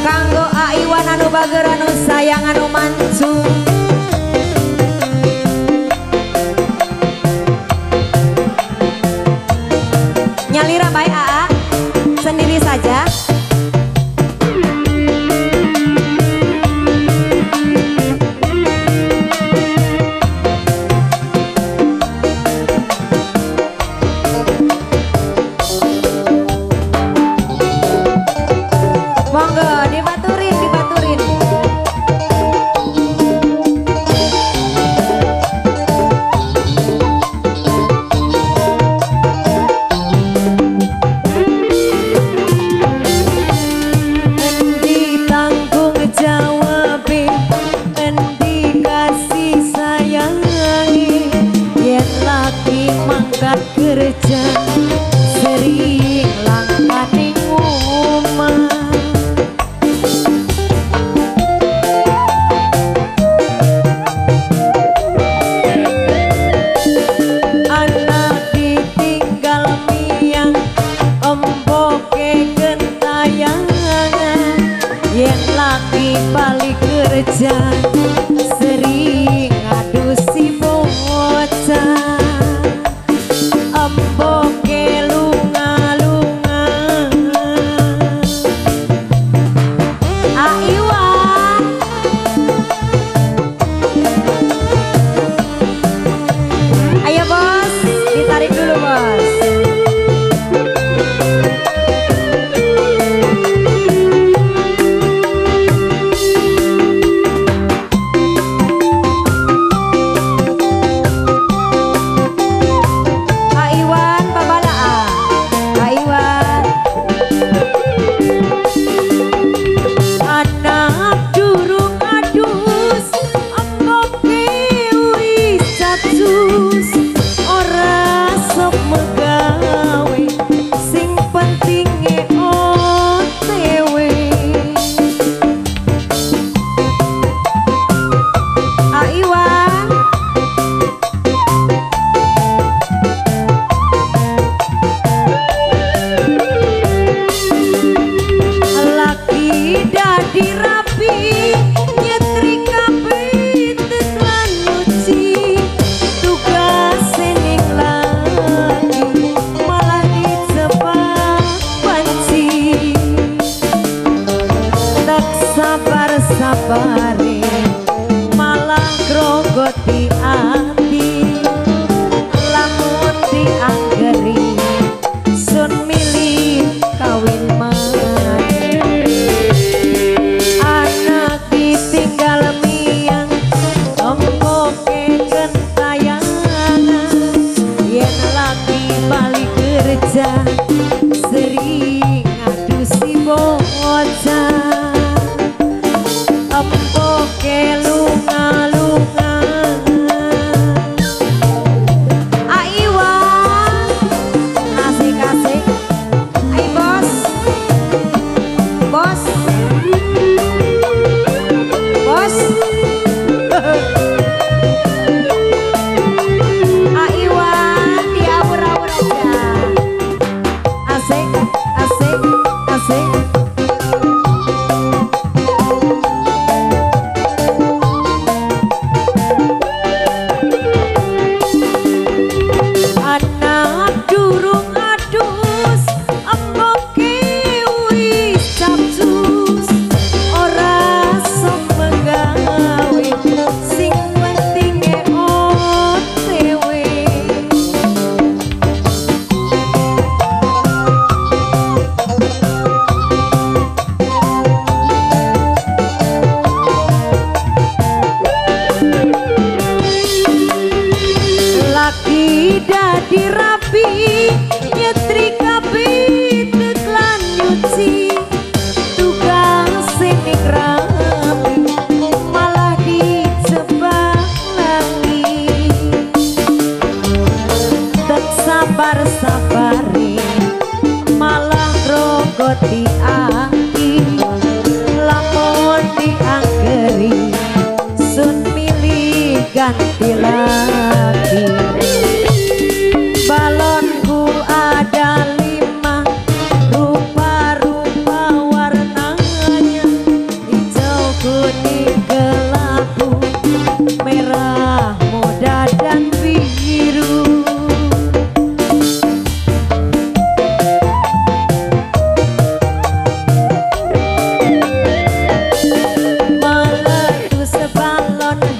Kanggo Aiwan anu bager anu sayang anu mancung. Nyalira bae Aa sendiri saja. Monggo dibaturin, dibaturin. Endi tanggung jawabe, endi kasih sayangi, yen lagi mangkat kerja sering langkah ning omah. Yen lagi balik kerja sering ngadusi bocah, emboke lunga-lunga. Aiwan ayo bos, ditarik dulu bos. Sabare malah grogoti ati, lamun dianggeri sun milih kawin maneh. Anak ditinggal miang emboke gentayangan, yen lagi balik kerja sering ngadusi bocah. Emboke lunga-lunga. Aiwan asik-asik. Ayo bos, bos, bos. Aiwan diawur-awur aja. Asik, asik, asik. Dadi rapi nyetri kabeh teklan nyuci, tugas sing rapi malah dijebak lagi. Tak sabar-sabari malah grogoti ati, lamun dianggeri sun milih ganti lagi. Balonku alon